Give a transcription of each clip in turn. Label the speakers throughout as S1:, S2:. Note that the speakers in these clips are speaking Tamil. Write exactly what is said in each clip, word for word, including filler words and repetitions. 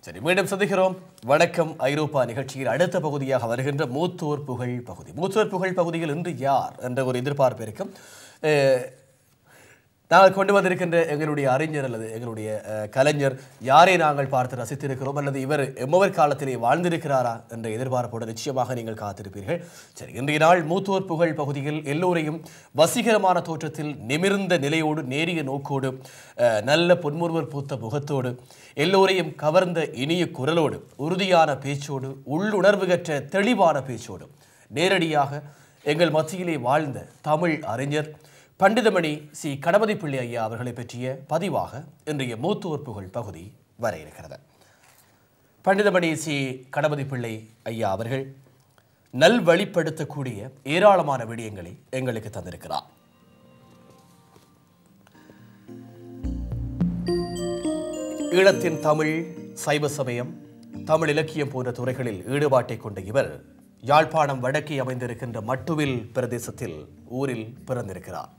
S1: சரி, மீண்டும் சந்திக்கிறோம். வணக்கம் ஐரோப்பா நிகழ்ச்சியில் அடுத்த பகுதியாக வருகின்ற மூத்தோர் புகழ் பகுதி. மூத்தோர் புகழ் பகுதியில் இன்று யார் என்ற ஒரு எதிர்பார்ப்பு இருக்கும். நாங்கள் கொண்டு வந்திருக்கின்ற எங்களுடைய அறிஞர் அல்லது எங்களுடைய கலைஞர் யாரை நாங்கள் பார்த்து ரசித்திருக்கிறோம் அல்லது இவர் எம்மவர் காலத்திலே வாழ்ந்திருக்கிறாரா என்ற எதிர்பார்ப்போடு நிச்சயமாக நீங்கள் காத்திருப்பீர்கள். சரி, இன்றைய நாள் மூத்தோர் புகழ் பகுதியில் எல்லோரையும் வசீகரமான தோற்றத்தில் நிமிர்ந்த நிலையோடு நேரிய நோக்கோடு நல்ல பொன்முறுவர் பூத்த முகத்தோடு எல்லோரையும் கவர்ந்த இனிய குரலோடு உறுதியான பேச்சோடு உள்ளுணர்வு கற்ற தெளிவான பேச்சோடு நேரடியாக எங்கள் மத்தியிலே வாழ்ந்த தமிழ் அறிஞர் பண்டிதமணி சி கணபதிப்பிள்ளை ஐயா அவர்களை பற்றிய பதிவாக இன்றைய மூத்தோர் புகழ் பகுதி வர இருக்கிறது. பண்டிதமணி சி கணபதிப்பிள்ளை ஐயா அவர்கள் நல்வழிப்படுத்தக்கூடிய ஏராளமான விடயங்களை எங்களுக்கு தந்திருக்கிறார். ஈழத்தின் தமிழ், சைவ சமயம், தமிழ் இலக்கியம் போன்ற துறைகளில் ஈடுபாட்டை கொண்ட இவர் யாழ்ப்பாணம் வடக்கே அமைந்திருக்கின்ற மட்டுவில் பிரதேசத்தில் ஊரில் பிறந்திருக்கிறார்.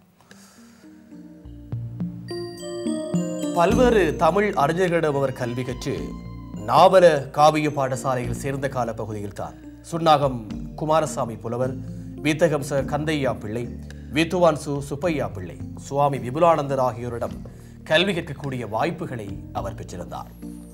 S1: பல்வேறு தமிழ் அறிஞர்களிடம் அவர் கல்வி கற்று நாவல காவிய பாடசாலையில் சேர்ந்த கால பகுதியில் தான் சுன்னாகம் குமாரசாமி புலவர், வீத்தகம் ச கந்தையா பிள்ளை, வீத்துவான் சு சுப்பையா பிள்ளை, சுவாமி விபுலானந்தர் ஆகியோரிடம் கல்வி கற்கக்கூடிய வாய்ப்புகளை அவர் பெற்றிருந்தார்.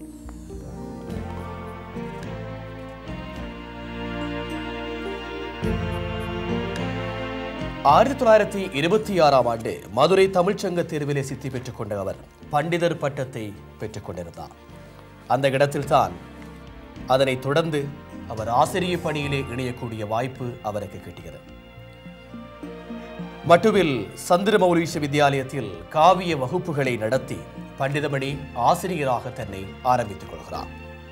S1: ஆயிரத்தி தொள்ளாயிரத்தி இருபத்தி ஆறாம் ஆண்டு மதுரை தமிழ்ச்சங்க தேர்விலே சித்தி பெற்றுக் கொண்ட அவர் பண்டிதர் பட்டத்தை பெற்றுக் கொண்டிருந்தார். அந்த இடத்தில்தான் அதனைத் தொடர்ந்து அவர் ஆசிரிய பணியிலே இணையக்கூடிய வாய்ப்பு அவருக்கு கிட்டியது. மட்டுவில் சந்திரமௌலீச வித்தியாலயத்தில் காவிய வகுப்புகளை நடத்தி பண்டிதமணி ஆசிரியராக தன்னை ஆரம்பித்துக் கொள்கிறார்.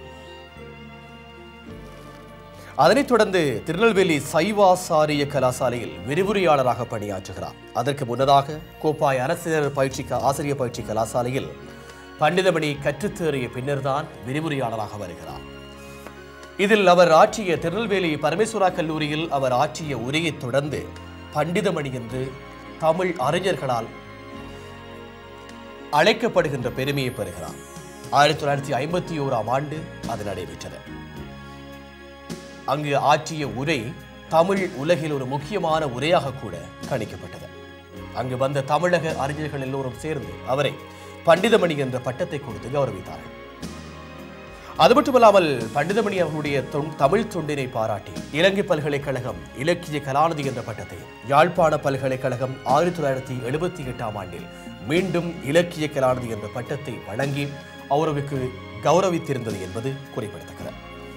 S1: அதனைத் தொடர்ந்து திருநெல்வேலி சைவாசாரிய கலாசாலையில் விரிவுரையாளராக பணியாற்றுகிறார். அதற்கு முன்னதாக கோப்பாய் அரசினர் பயிற்சி ஆசிரியர் பயிற்சி கலாசாலையில் பண்டிதமணி கற்றுத்தேறிய பின்னர்தான் விரிவுரையாளராக வருகிறார். இதில் அவர் ஆற்றிய திருநெல்வேலி பரமேஸ்வரா கல்லூரியில் அவர் ஆற்றிய உரையை தொடர்ந்து பண்டிதமணி என்று தமிழ் அறிஞர்களால் அழைக்கப்படுகின்ற பெருமையை பெறுகிறார். ஆயிரத்தி தொள்ளாயிரத்தி ஐம்பத்தி ஓராம் ஆண்டு அது நடைபெற்றது. அங்கு ஆற்றிய உரை தமிழ் உலகில் ஒரு முக்கியமான உரையாக கூட கணிக்கப்பட்டது. அங்கு வந்த தமிழக அறிஞர்கள் எல்லோரும் சேர்ந்து அவரை பண்டிதமணி என்ற பட்டத்தை கொடுத்து கௌரவித்தார்கள். அது மட்டுமல்லாமல் பண்டிதமணி அவர்களுடைய தமிழ் தொண்டினை பாராட்டி இலங்கை பல்கலைக்கழகம் இலக்கிய கலாநிதி என்ற பட்டத்தை, யாழ்ப்பாண பல்கலைக்கழகம் ஆயிரத்தி தொள்ளாயிரத்தி எழுபத்தி எட்டாம் ஆண்டில் மீண்டும் இலக்கிய கலாநிதி என்ற பட்டத்தை வழங்கி அவருக்கு கௌரவித்திருந்தது என்பது குறிப்பிடத்தக்கது.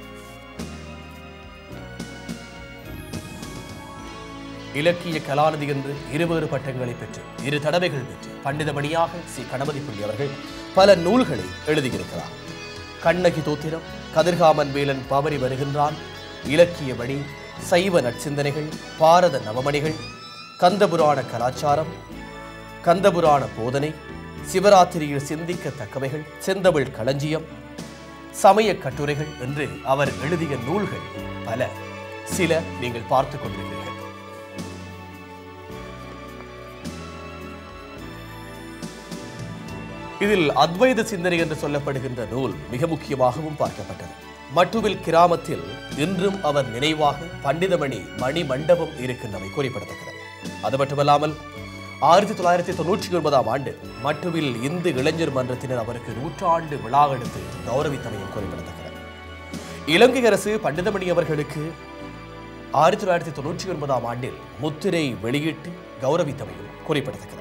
S1: இலக்கிய கலாநிதி என்று இருவேறு பட்டங்களை பெற்று இரு தடவைகள் பெற்று பண்டிதமணியாக சி கணபதிப்பிள்ளை அவர்கள் பல நூல்களை எழுதியிருக்கிறார். கண்ணகி தோத்திரம், கதிர்காமன் வேலன் பவரி வருகின்றான், இலக்கிய வழி, சைவ நற்சிந்தனைகள், பாரத நவமணிகள், கந்தபுராண கலாச்சாரம், கந்தபுராண போதனை, சிவராத்திரியில் சிந்திக்கத்தக்கவைகள், செந்தமிழ் களஞ்சியம், சமய கட்டுரைகள் என்று அவர் எழுதிய நூல்கள் பல. சில நீங்கள் பார்த்துக் கொண்டிருக்கிறீர்கள். இதில் அத்வைத சிந்தனை என்று சொல்லப்படுகின்ற நூல் மிக முக்கியமாகவும் பார்க்கப்பட்டது. மட்டுவில் கிராமத்தில் இன்றும் அவர் நினைவாக பண்டிதமணி மணி மண்டபம் இருக்கின்றமை குறிப்பிடத்தக்கது. அது மட்டுமல்லாமல் ஆயிரத்தி தொள்ளாயிரத்தி தொன்னூற்றி ஒன்பதாம் ஆண்டு மட்டுவில் இந்து இளைஞர் மன்றத்தினர் அவருக்கு நூற்றாண்டு விழா எடுத்து கௌரவித்தமையும் குறிப்பிடத்தக்கது. இலங்கை அரசு பண்டிதமணி அவர்களுக்கு ஆயிரத்தி தொள்ளாயிரத்தி தொன்னூற்றி ஒன்பதாம் ஆண்டில் முத்திரை வெளியிட்டு கௌரவித்தமையும் குறிப்பிடத்தக்கது.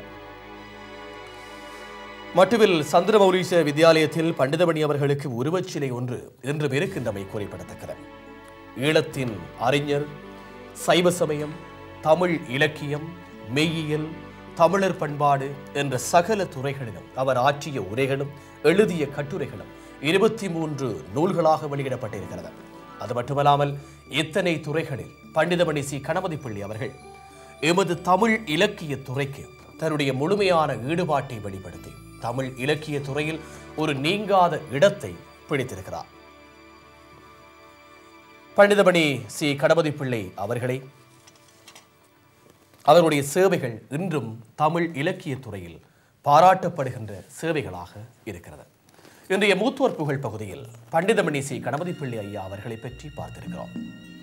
S1: மட்டுவில் சந்திரமௌலீச வித்தியாலயத்தில் பண்டிதமணி அவர்களுக்கு உருவச்சிலை ஒன்று என்றும் இருக்கின்றமை குறிப்பிடத்தக்கது. ஈழத்தின் அறிஞர், சைவ சமயம், தமிழ் இலக்கியம், மெய்யியல், தமிழர் பண்பாடு என்ற சகல துறைகளிலும் அவர் ஆற்றிய உரைகளும் எழுதிய கட்டுரைகளும் இருபத்தி மூன்று நூல்களாக வெளியிடப்பட்டிருக்கிறது. அது மட்டுமல்லாமல் இத்தனை துறைகளில் பண்டிதமணி சி கணபதிப்பிள்ளை அவர்கள் எமது தமிழ் இலக்கிய துறைக்கு தன்னுடைய முழுமையான ஈடுபாட்டை வெளிப்படுத்தி தமிழ் இலக்கிய துறையில் ஒரு நீங்காத இடத்தை பிடித்திருக்கிறார். பண்டிதமணி சி கணபதிப்பிள்ளை அவர்களை அவருடைய சேவைகள் இன்றும் தமிழ் இலக்கிய துறையில் பாராட்டப்படுகின்ற சேவைகளாக இருக்கிறது. இன்றைய மூத்தோர் புகழ் பகுதியில் பண்டிதமணி சி கணபதிப்பிள்ளை ஐயா அவர்களை பற்றி பார்த்திருக்கிறோம்.